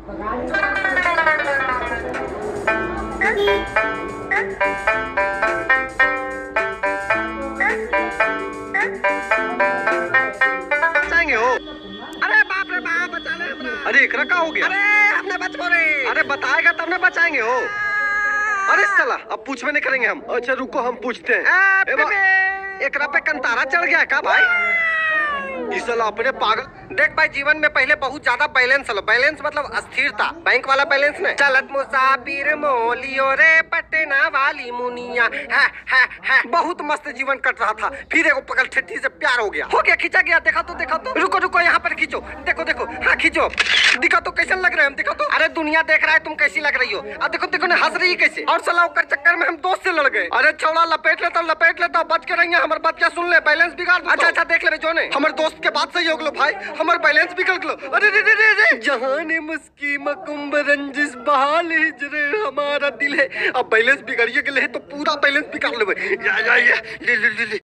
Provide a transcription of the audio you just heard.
बचाएंगे हो? अरे बाप रे बाप, बचा ले हमरा। अरे एकरा का हो गया? अरे हमने बचपो रे। अरे बताएगा तब ना बचाएंगे हो। अरे साला अब पूछवे नहीं करेंगे हम। अच्छा रुको हम पूछते हैं। एकरा पे कंतारा चढ़ गया का भाई? इस साला अपने पागल। देख भाई, जीवन में पहले बहुत ज्यादा बैलेंस लो। बैलेंस मतलब अस्थिरता, बैंक वाला बैलेंस नहीं। चलत मुसाफिर मोलियो रे पटना वाली मुनिया है। बहुत मस्त जीवन कट रहा था, फिर एगो पकड़ ठेठी से प्यार हो गया, खींचा गया। देखा तो रुको रुको, यहाँ पर खींचो। देखो हाँ खींचो। दिखा तो कैसे लग रहे हैं हम? दिखा तो। अरे दुनिया देख रहा है तुम कैसी लग रही हो। अब देखो ना हंस रही है कैसे। और साला कर चक्कर में हम दोस्त से लड़ गए। अरे छौड़ा लपेट लेता बच के रहिए। हमारे बात क्या सुन ले, बैलेंस बिगाड़। अच्छा देख ले जो ने हमारे दोस्त के बात सही हो गलो भाई, हमारे बैलेंस बिगड़ गलो। अरे रे जहाने मुस्की मकुम्ब रंजिश बहाल हिजरे हमारा दिल है। अब बैलेंस बिगड़िए गेले है तो पूरा बैलेंस बिगाड़ लेबे। या ले